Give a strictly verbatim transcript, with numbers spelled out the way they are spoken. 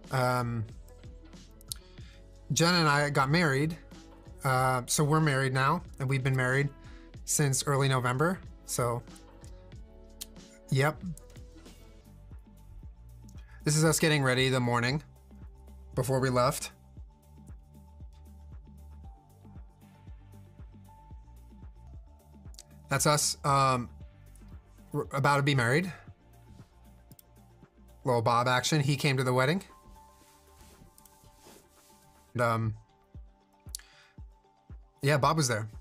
Um, Jenna and I got married. Uh, so we're married now, and we've been married since early November. So, yep. This is us getting ready the morning before we left. That's us um, we're about to be married. Little Bob action. He came to the wedding. And, um, yeah, Bob was there.